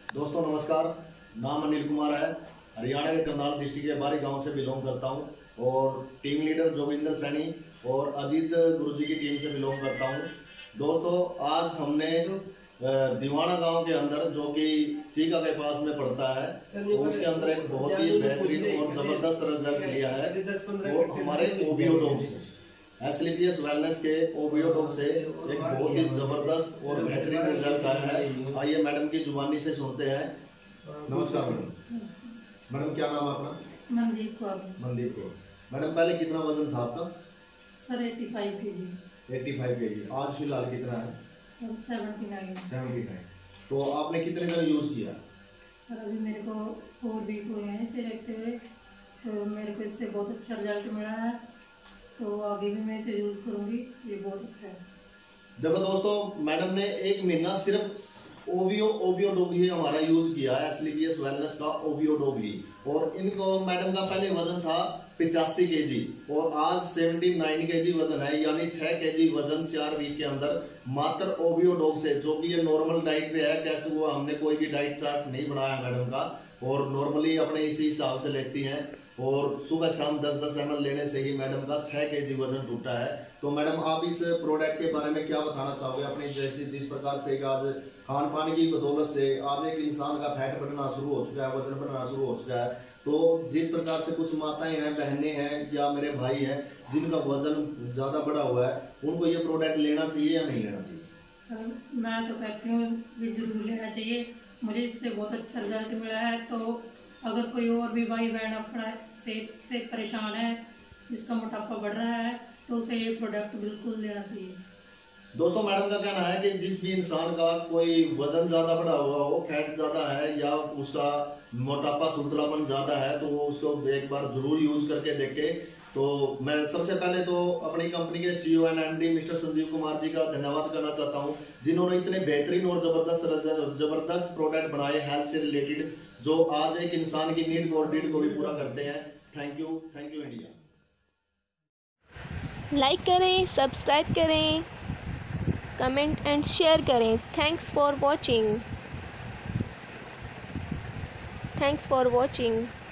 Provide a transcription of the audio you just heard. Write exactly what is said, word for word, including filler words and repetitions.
दोस्तों नमस्कार। नाम अनिल कुमार है। हरियाणा के करनाल डिस्ट्रिक्ट के बारी गांव से बिलोंग करता हूं और टीम लीडर जोगिंदर सैनी और अजीत गुरुजी की टीम से बिलोंग करता हूं। दोस्तों आज हमने दीवाना गांव के अंदर जो कि चीका के पास में पड़ता है, तो उसके अंदर एक बहुत ही बेहतरीन और जबरदस्त रिजल्ट लिया है और हमारे ओबियो डॉग से एसलीपीएस वेलनेस के ओबियो डॉग से एक बहुत ही जबरदस्त और बेहतरीन रिजल्ट आया है। आइए मैडम की जुबानी से सुनते हैं। नमस्कार मैडम। मैडम क्या नाम है अपना? मनदीप कौर। मनदीप कौर। मैडम पहले कितना वजन था आपका? सर पचासी केजी। पचासी केजी। आज फिलहाल कितना है? सर उन्यासी। उन्यासी। तो आपने कितने दिन यूज किया? सर अभी मेरे को फोर वीक हुए हैं इसे रखते हुए, तो मेरे को इससे बहुत अच्छा रिजल्ट मिला है, तो आगे भी मैं इसे यूज़ करूँगी। ये बहुत अच्छा है। देखो दोस्तों, मैडम ने एक महीना सिर्फ ओबियो ओबियो डॉग ही हमारा यूज किया है, एसलीपीएस वेलनेस का ओबियो डॉग ही। और इनको मैडम का पहले वजन था पिचासी केजी और आज उन्यासी केजी वजन है, यानी छह केजी वजन चार वीक के अंदर मात्र ओबियो डॉग से, जो कि ये नॉर्मल डाइट पे है। कैसे हुआ, हमने कोई भी डाइट चार्ट नहीं बनाया मैडम का और नॉर्मली अपने इसी हिसाब से लेती हैं और सुबह शाम दस दस एम एल लेने से ही मैडम का छह केजी वजन टूटा है। तो मैडम आप इस प्रोडक्ट के बारे में क्या बताना चाहोगे? अपनी जैसे जिस प्रकार से आज खान पान की बदौलत से आज एक इंसान का फैट बनना शुरू हो चुका है, वजन बनना शुरू हो चुका है, तो जिस प्रकार से कुछ माताएं हैं, बहनें हैं या मेरे भाई हैं जिनका वजन ज़्यादा बढ़ा हुआ है, उनको ये प्रोडक्ट लेना चाहिए या नहीं लेना चाहिए? सर मैं तो कहती हूँ भी जरूर लेना चाहिए। मुझे इससे बहुत अच्छा रिजल्ट मिला है, तो अगर कोई और भी भाई बहन अपना सेहत से परेशान है, जिसका मोटापा बढ़ रहा है, तो उसे ये प्रोडक्ट बिल्कुल लेना चाहिए। दोस्तों मैडम का कहना है कि जिस भी इंसान का कोई वजन ज्यादा बढ़ा हुआ हो, फैट ज्यादा है या उसका मोटापा थुलथुलापन ज्यादा है, तो वो उसको एक बार जरूर यूज करके देखे। तो मैं सबसे पहले तो अपनी कंपनी के CEO and MD mister Sanjeev Kumar ji का धन्यवाद करना चाहता हूं, जिन्होंने इतने बेहतरीन और जबरदस्त जबरदस्त प्रोडक्ट बनाए हेल्थ से रिलेटेड, जो आज एक इंसान की नीड और नीड को भी पूरा करते हैं। Thank you, thank you India. Like करें, सब्सक्राइब करें, कमेंट एंड शेयर करें। Thanks for watching thanks for watching